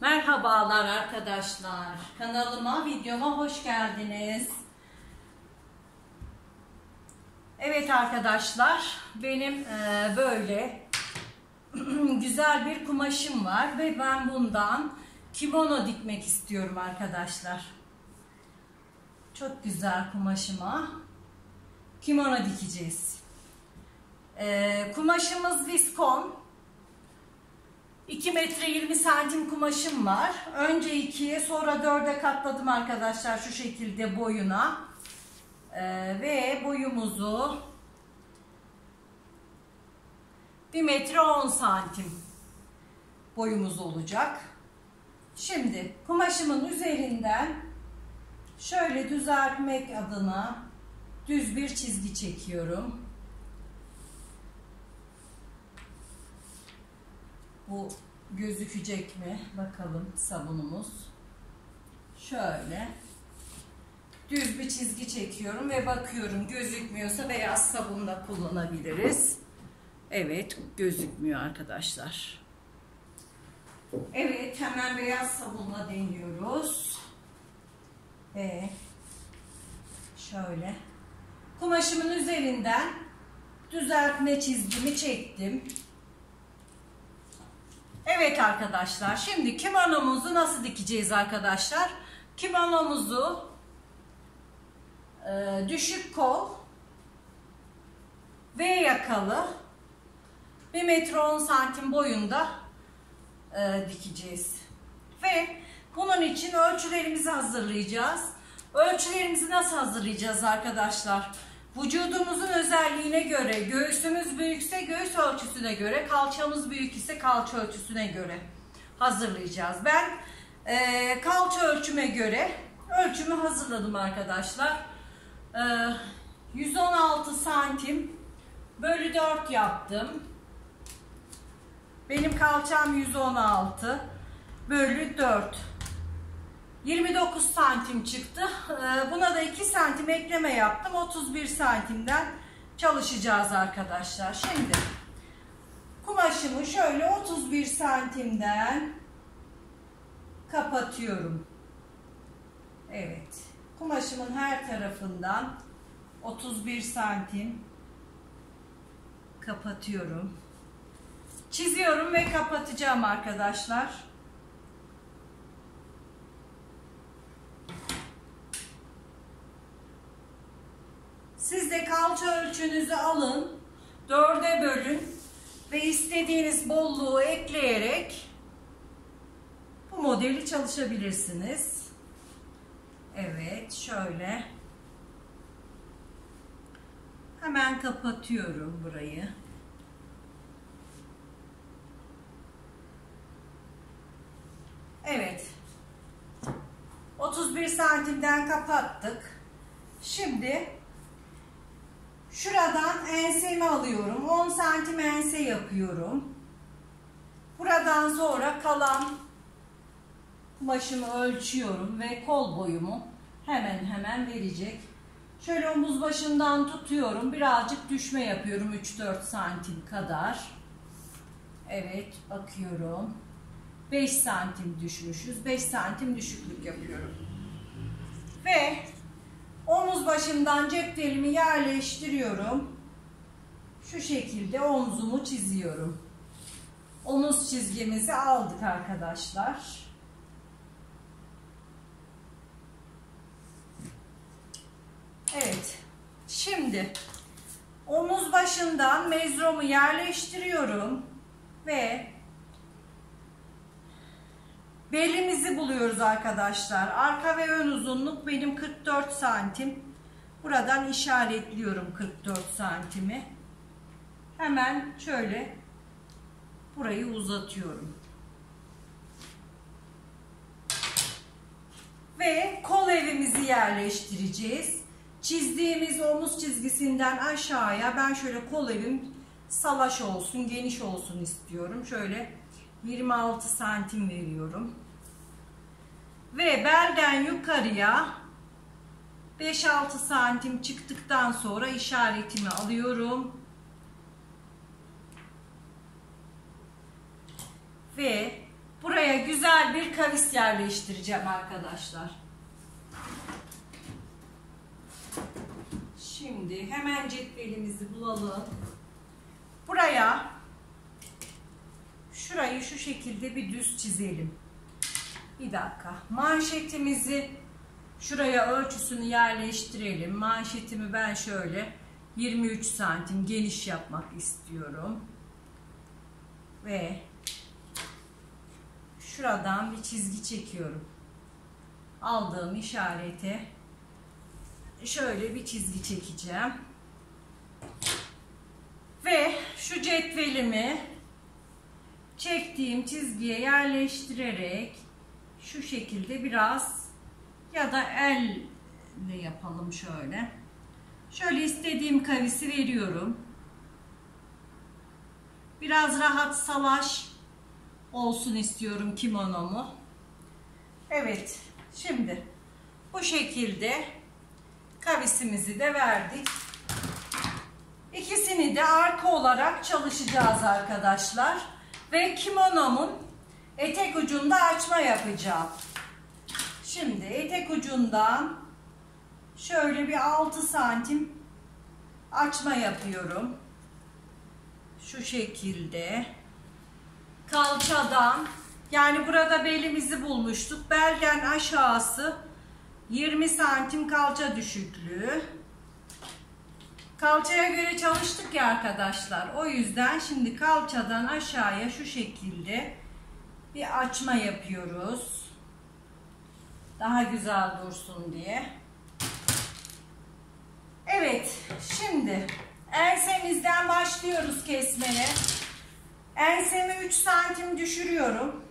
Merhabalar arkadaşlar. Kanalıma, videoma hoş geldiniz. Evet arkadaşlar, benim böyle güzel bir kumaşım var ve ben bundan kimono dikmek istiyorum arkadaşlar. Çok güzel kumaşıma kimono dikeceğiz. Kumaşımız viskon. 2 metre 20 santim kumaşım var. Önce 2'ye sonra 4'e katladım arkadaşlar şu şekilde boyuna. Ve boyumuzu 1 metre 10 santim boyumuz olacak. Şimdi kumaşımın üzerinden şöyle düzeltmek adına düz bir çizgi çekiyorum. Bu gözükecek mi? Bakalım sabunumuz. Şöyle düz bir çizgi çekiyorum ve bakıyorum, gözükmüyorsa beyaz sabunla kullanabiliriz. Evet, gözükmüyor arkadaşlar. Evet, hemen beyaz sabunla deniyoruz. Ve şöyle kumaşımın üzerinden düzeltme çizgimi çektim. Evet arkadaşlar, şimdi kimonomuzu nasıl dikeceğiz arkadaşlar? Kimonomuzu düşük kol, V yakalı, 1 metre 10 santim boyunda dikeceğiz. Ve bunun için ölçülerimizi hazırlayacağız. Ölçülerimizi nasıl hazırlayacağız arkadaşlar? Vücudumuzun özelliğine göre, göğsümüz büyükse göğüs ölçüsüne göre, kalçamız büyük ise kalça ölçüsüne göre hazırlayacağız. Ben kalça ölçüme göre ölçümü hazırladım arkadaşlar. 116 santim bölü 4 yaptım. Benim kalçam 116 bölü 4. 29 santim çıktı. Buna da 2 santim ekleme yaptım. 31 santimden çalışacağız arkadaşlar. Şimdi kumaşımı şöyle 31 santimden kapatıyorum. Evet. Kumaşımın her tarafından 31 santim kapatıyorum. Çiziyorum ve kapatacağım arkadaşlar. Siz de kalça ölçünüzü alın, 4'e bölün ve istediğiniz bolluğu ekleyerek bu modeli çalışabilirsiniz. Evet, şöyle hemen kapatıyorum burayı. Evet, 31 santimden kapattık. Şimdi şuradan ensemi alıyorum. 10 santim ense yapıyorum. Buradan sonra kalan kumaşımı ölçüyorum ve kol boyumu hemen hemen verecek. Şöyle omuz başından tutuyorum. Birazcık düşme yapıyorum. 3-4 santim kadar. Evet, bakıyorum. 5 santim düşmüşüz. 5 santim düşüklük yapıyorum. Ve omuz başından cep telimi yerleştiriyorum. Şu şekilde omzumu çiziyorum. Omuz çizgimizi aldık arkadaşlar. Evet. Şimdi omuz başından mezromu yerleştiriyorum ve belimizi buluyoruz arkadaşlar. Arka ve ön uzunluk benim 44 santim. Buradan işaretliyorum 44 santimi. Hemen şöyle burayı uzatıyorum. Ve kol evimizi yerleştireceğiz. Çizdiğimiz omuz çizgisinden aşağıya ben şöyle kol evim salaş olsun, geniş olsun istiyorum. Şöyle 26 santim veriyorum. Ve belden yukarıya 5-6 santim çıktıktan sonra işaretimi alıyorum. Ve buraya Buraya güzel bir kavis yerleştireceğim arkadaşlar. Şimdi hemen cetvelimizi bulalım. Buraya, şurayı şu şekilde bir düz çizelim. Bir dakika. Manşetimizi şuraya ölçüsünü yerleştirelim. Manşetimi ben şöyle 23 santim geniş yapmak istiyorum. Ve şuradan bir çizgi çekiyorum. Aldığım işarete şöyle bir çizgi çekeceğim. Ve şu cetvelimi çektiğim çizgiye yerleştirerek şu şekilde biraz, ya da elle yapalım şöyle. Şöyle istediğim kavisi veriyorum. Biraz rahat salaş olsun istiyorum kimonomu. Evet, şimdi bu şekilde kavisimizi de verdik. İkisini de arka olarak çalışacağız arkadaşlar. Ve kimonomun etek ucunda açma yapacağım. Şimdi etek ucundan şöyle bir 6 santim açma yapıyorum. Şu şekilde. Kalçadan, yani burada belimizi bulmuştuk. Belden aşağısı 20 santim kalça düşüklüğü. Kalçaya göre çalıştık ya arkadaşlar. O yüzden şimdi kalçadan aşağıya şu şekilde bir açma yapıyoruz. Daha güzel dursun diye. Evet, şimdi ensemizden başlıyoruz kesmeye. Ensemi 3 santim düşürüyorum.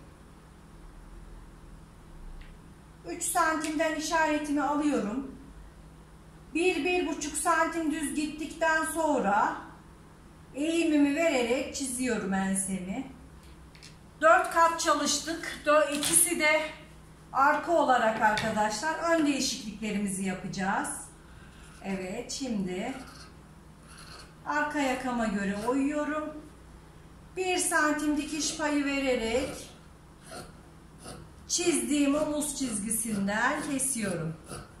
3 santimden işaretimi alıyorum. 1-1,5 santim düz gittikten sonra eğimimi vererek çiziyorum ensemi. 4 kat çalıştık. İkisi de arka olarak arkadaşlar. Ön değişikliklerimizi yapacağız. Evet, şimdi arka yakama göre oyuyorum. 1 santim dikiş payı vererek çizdiğim omuz çizgisinden kesiyorum.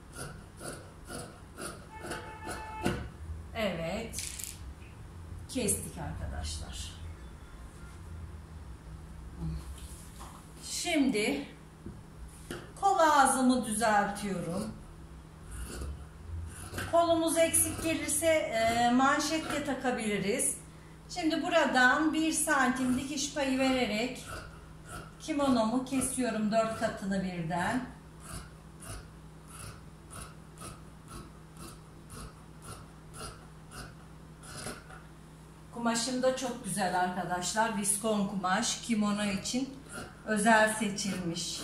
Evet, kestik arkadaşlar. Şimdi kol ağzımı düzeltiyorum. Kolumuz eksik gelirse manşetle takabiliriz. Şimdi buradan 1 santim dikiş payı vererek kimonomu kesiyorum 4 katını birden. Kumaşım da çok güzel arkadaşlar. Viskon kumaş, kimono için özel seçilmiş.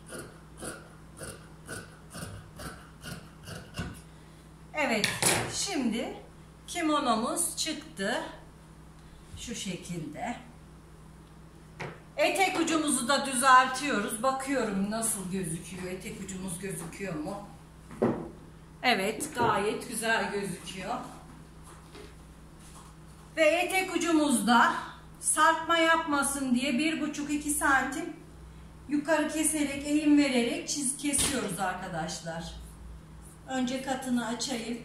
Evet, şimdi kimonomuz çıktı. Şu şekilde. Etek ucumuzu da düzeltiyoruz. Bakıyorum nasıl gözüküyor. Etek ucumuz gözüküyor mu? Evet, gayet güzel gözüküyor. Ve etek ucumuzda sarkma yapmasın diye 1,5-2 santim yukarı keserek, eğim vererek kesiyoruz arkadaşlar. Önce katını açayım.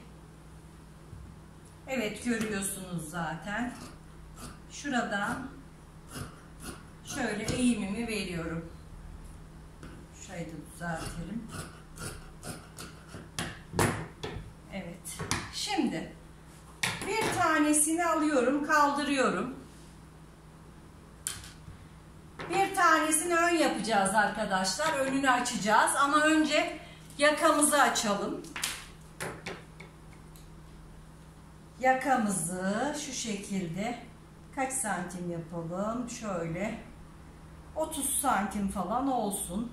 Evet, görüyorsunuz zaten. Şuradan şöyle eğimimi veriyorum. Şurayı da düzeltelim. Evet. Şimdi bir tanesini alıyorum, kaldırıyorum. Bir tanesini ön yapacağız arkadaşlar. Önünü açacağız ama önce yakamızı açalım. Yakamızı şu şekilde kaç santim yapalım? Şöyle 30 santim falan olsun.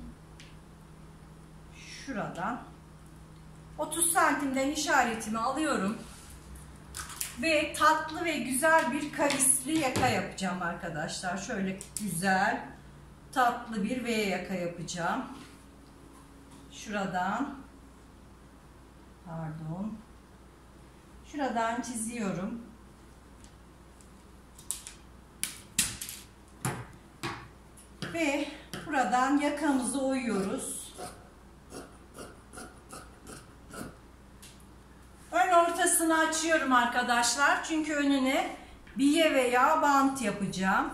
Şuradan 30 santimden işaretimi alıyorum. Ve tatlı ve güzel bir kavisli yaka yapacağım arkadaşlar. Şöyle güzel tatlı bir V yaka yapacağım. Şuradan, pardon, şuradan çiziyorum. Ve buradan yakamızı oyuyoruz. Ön ortasını açıyorum arkadaşlar. Çünkü önüne biye veya bant yapacağım.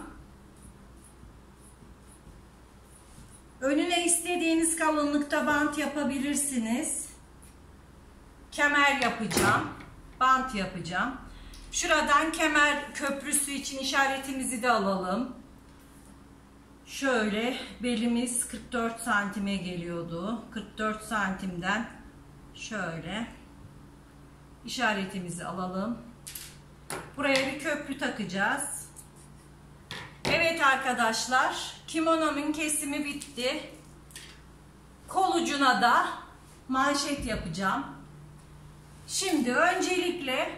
Önüne istediğiniz kalınlıkta bant yapabilirsiniz. Kemer yapacağım. Bant yapacağım. Şuradan kemer köprüsü için işaretimizi de alalım. Şöyle belimiz 44 santime geliyordu. 44 santimden şöyle işaretimizi alalım. Buraya bir köprü takacağız. Evet arkadaşlar, kimonomun kesimi bitti. Kol ucuna da manşet yapacağım. Şimdi öncelikle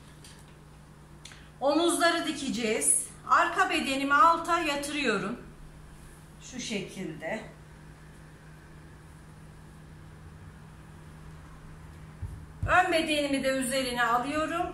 omuzları dikeceğiz. Arka bedenimi alta yatırıyorum. Şu şekilde. Ön bedenimi de üzerine alıyorum.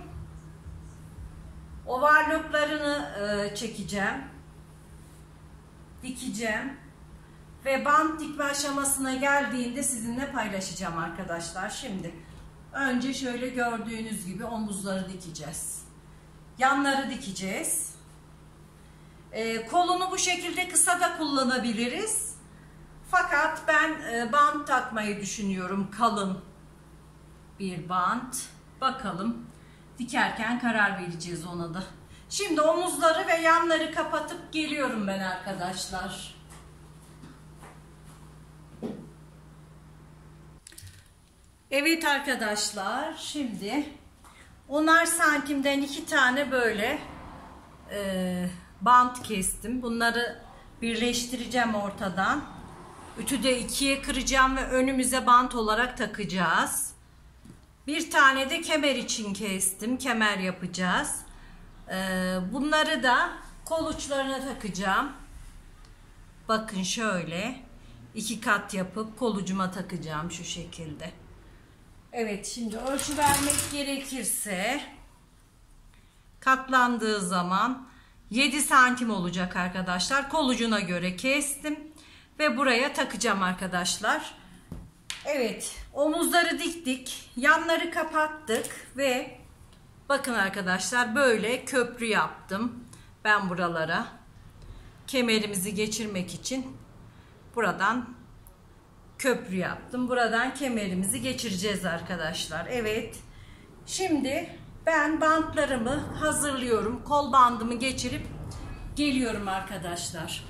Overlocklarını çekeceğim. Dikeceğim. Ve bant dikme aşamasına geldiğinde sizinle paylaşacağım arkadaşlar. Şimdi önce şöyle gördüğünüz gibi omuzları dikeceğiz. Yanları dikeceğiz. Kolunu bu şekilde kısa da kullanabiliriz. Fakat ben bant takmayı düşünüyorum. Kalın bir bant. Bakalım. Dikerken karar vereceğiz ona da. Şimdi omuzları ve yanları kapatıp geliyorum ben arkadaşlar. Evet arkadaşlar. Şimdi 10'ar santimden 2 tane böyle bant kestim. Bunları birleştireceğim ortadan. Ütüde 2'ye kıracağım ve önümüze bant olarak takacağız. Bir tane de kemer için kestim. Kemer yapacağız. Bunları da kol uçlarına takacağım. Bakın şöyle 2 kat yapıp kol ucuma takacağım şu şekilde. Evet, şimdi ölçü vermek gerekirse katlandığı zaman 7 santim olacak arkadaşlar. Kol ucuna göre kestim ve buraya takacağım arkadaşlar. Evet, omuzları diktik, yanları kapattık ve bakın arkadaşlar böyle köprü yaptım ben buralara. Kemerimizi geçirmek için buradan köprü yaptım. Buradan kemerimizi geçireceğiz arkadaşlar. Evet. Şimdi ben bantlarımı hazırlıyorum. Kol bandımı geçirip geliyorum arkadaşlar.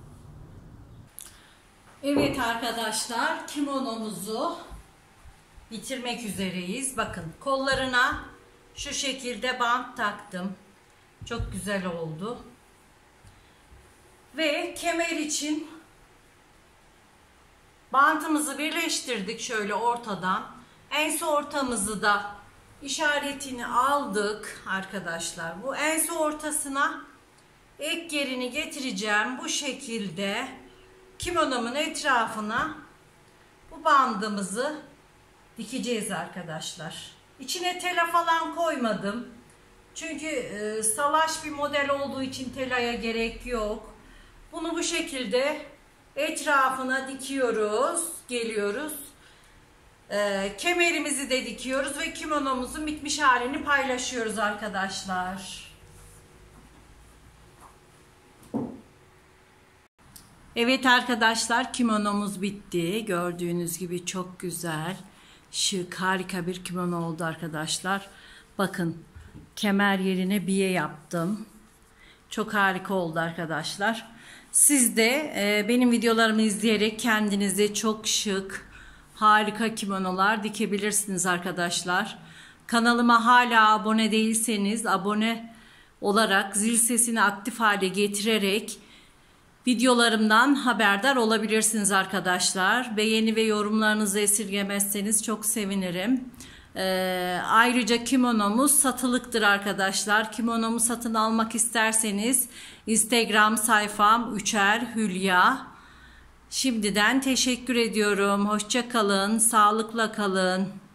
Evet arkadaşlar, kimonomuzu bitirmek üzereyiz. Bakın kollarına şu şekilde bant taktım. Çok güzel oldu. Ve kemer için bantımızı birleştirdik şöyle ortadan. Ense ortamızı da işaretini aldık arkadaşlar. Bu ense ortasına ek yerini getireceğim. Bu şekilde kimonomun etrafına bu bandımızı dikeceğiz arkadaşlar. İçine tela falan koymadım. Çünkü salaş bir model olduğu için telaya gerek yok. Bunu bu şekilde etrafına dikiyoruz, geliyoruz. Kemerimizi de dikiyoruz ve kimonomuzun bitmiş halini paylaşıyoruz arkadaşlar. Evet arkadaşlar, kimonomuz bitti. Gördüğünüz gibi çok güzel, şık, harika bir kimono oldu arkadaşlar. Bakın, kemer yerine biye yaptım. Çok harika oldu arkadaşlar. Siz de benim videolarımı izleyerek kendinize çok şık, harika kimonolar dikebilirsiniz arkadaşlar. Kanalıma hala abone değilseniz abone olarak zil sesini aktif hale getirerek videolarımdan haberdar olabilirsiniz arkadaşlar. Beğeni ve yorumlarınızı esirgemezseniz çok sevinirim. Ayrıca kimonomuz satılıktır arkadaşlar. Kimonomu satın almak isterseniz Instagram sayfam Üçer Hülya. Şimdiden teşekkür ediyorum. Hoşça kalın, sağlıkla kalın.